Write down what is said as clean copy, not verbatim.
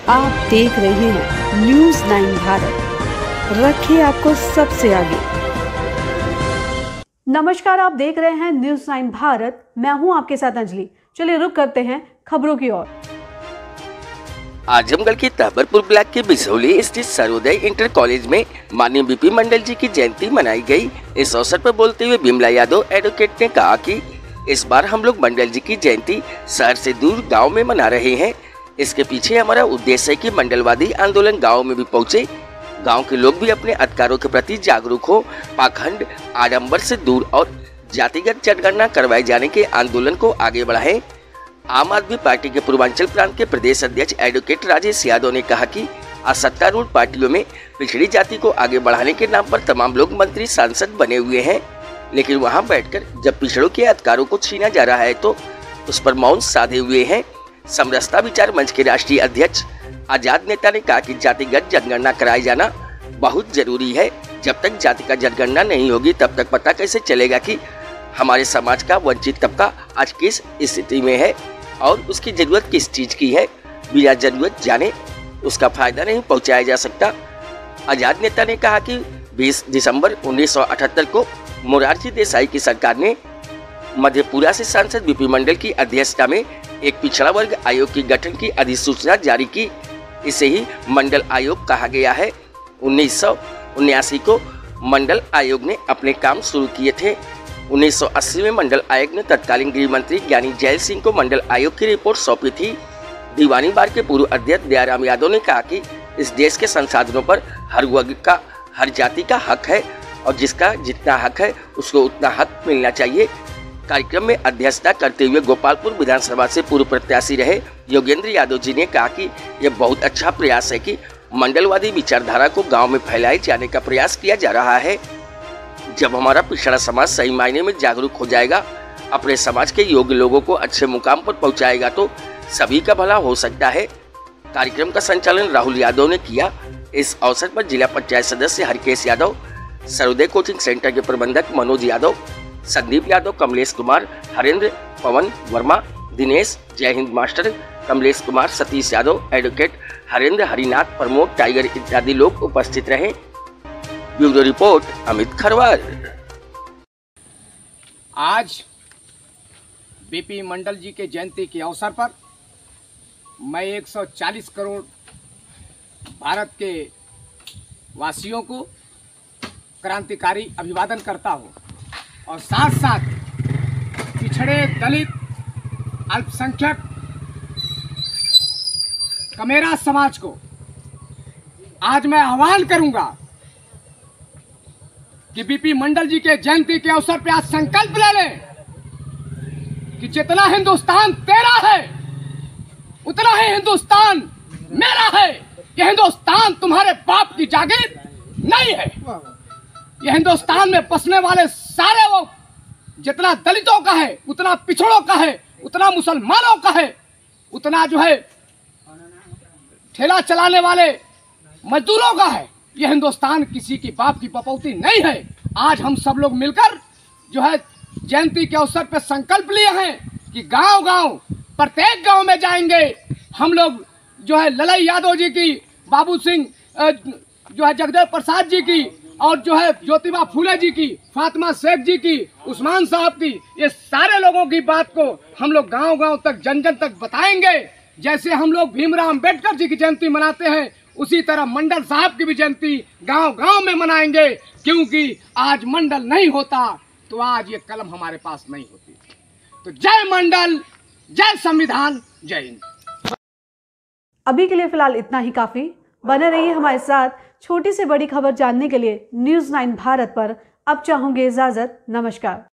आप देख रहे हैं न्यूज़ 9 भारत, रखिए आपको सबसे आगे। नमस्कार, आप देख रहे हैं न्यूज़ 9 भारत। मैं हूं आपके साथ अंजलि। चलिए रुक करते हैं खबरों की ओर। आजमगढ़ के तहबरपुर ब्लॉक के बिसौली स्थित सर्वोदय इंटर कॉलेज में माननीय बीपी मंडल जी की जयंती मनाई गई। इस अवसर पर बोलते हुए बिमला यादव एडवोकेट ने कहा कि इस बार हम लोग मंडल जी की जयंती शहर से दूर गांव में मना रहे हैं। इसके पीछे हमारा उद्देश्य है कि मंडलवादी आंदोलन गाँव में भी पहुँचे, गाँव के लोग भी अपने अधिकारों के प्रति जागरूक हो, पाखंड आडम्बर से दूर और जातिगत जनगणना करवाए जाने के आंदोलन को आगे बढ़ाएं। आम आदमी पार्टी के पूर्वांचल प्रांत के प्रदेश अध्यक्ष एडवोकेट राजेश यादव ने कहा कि आज सत्तारूढ़ पार्टियों में पिछड़ी जाति को आगे बढ़ाने के नाम पर तमाम लोग मंत्री सांसद बने हुए हैं, लेकिन वहां बैठकर जब पिछड़ों के अधिकारों को छीना जा रहा है तो उस पर मौन साधे हुए हैं। समरसता विचार मंच के राष्ट्रीय अध्यक्ष आजाद नेता ने कहा कि जातिगत जनगणना कराया जाना बहुत जरूरी है। जब तक जाति का जनगणना नहीं होगी तब तक पता कैसे चलेगा कि हमारे समाज का वंचित तबका आज किस स्थिति में है और उसकी जरूरत किस चीज की है। बिना जरूरत जाने उसका फायदा नहीं पहुंचाया जा सकता। आजाद नेता ने कहा कि 20 दिसंबर 1978 को मोरारजी देसाई की सरकार ने मधेपुरा से सांसद बीपी मंडल की अध्यक्षता में एक पिछड़ा वर्ग आयोग की गठन की अधिसूचना जारी की। इसे ही मंडल आयोग कहा गया है। 1979 को मंडल आयोग ने अपने काम शुरू किए थे। 1980 में मंडल आयोग ने तत्कालीन गृह मंत्री ज्ञानी जैल सिंह को मंडल आयोग की रिपोर्ट सौंपी थी। दीवानी बार के पूर्व अध्यक्ष दयाराम यादव ने कहा कि इस देश के संसाधनों पर हर वर्ग का, हर जाति का हक है और जिसका जितना हक है उसको उतना हक मिलना चाहिए। कार्यक्रम में अध्यक्षता करते हुए गोपालपुर विधानसभा से पूर्व प्रत्याशी रहे योगेंद्र यादव जी ने कहा कि यह बहुत अच्छा प्रयास है कि मंडलवादी विचारधारा को गांव में फैलाए जाने का प्रयास किया जा रहा है। जब हमारा पिछड़ा समाज सही मायने में जागरूक हो जाएगा, अपने समाज के योग्य लोगों को अच्छे मुकाम पर पहुंचाएगा तो सभी का भला हो सकता है। कार्यक्रम का संचालन राहुल यादव ने किया। इस अवसर पर जिला पंचायत सदस्य हरकेश यादव, सर्वोदय कोचिंग सेंटर के प्रबंधक मनोज यादव, संदीप यादव, कमलेश कुमार, हरेंद्र, पवन Verma, Dinesh, Jai Hind master, Kamlesh Kumar, Satish Yadav, advocate Harendra, Harinath, Pramod, Tiger इत्यादि लोग उपस्थित रहे। Bureau report Amit Kharwar. आज बीपी मंडल जी के जयंती के अवसर पर मैं 140 करोड़ भारत के वासियों को क्रांतिकारी अभिवादन करता हूँ और साथ साथ पिछड़े, दलित, अल्पसंख्यक, कमेरा समाज को आज मैं आह्वान करूंगा कि बीपी मंडल जी के जयंती के अवसर पे आज संकल्प ले लें कि जितना हिंदुस्तान तेरा है उतना ही हिंदुस्तान मेरा है। यह हिंदुस्तान तुम्हारे बाप की जागीर नहीं है। यह हिंदुस्तान में बसने वाले सारे वो जितना दलितों का है, उतना पिछड़ों का है, उतना मुसलमानों का है, उतना जो है ठेला चलाने वाले मजदूरों का है। यह हिंदुस्तान किसी की बाप की पपौती नहीं है। आज हम सब लोग मिलकर जो है जयंती के अवसर पर संकल्प लिए हैं कि गांव-गांव, प्रत्येक गांव में जाएंगे हम लोग। जो है ललाई यादव जी की, बाबू सिंह जो है जगदेव प्रसाद जी की और जो है ज्योतिबा फूले जी की, फातिमा शेख जी की, उस्मान साहब की, ये सारे लोगों की बात को हम लोग गांव-गांव तक, जन जन तक बताएंगे। जैसे हम लोग भीमराव अम्बेडकर जी की जयंती मनाते हैं उसी तरह मंडल साहब की भी जयंती गांव-गांव में मनाएंगे, क्योंकि आज मंडल नहीं होता तो आज ये कलम हमारे पास नहीं होती। तो जय मंडल, जय संविधान, जय हिंद। अभी के लिए फिलहाल इतना ही काफी। बने रहिए हमारे साथ। छोटी से बड़ी खबर जानने के लिए न्यूज़ 9 भारत पर अब चाहूंगी इजाजत। नमस्कार।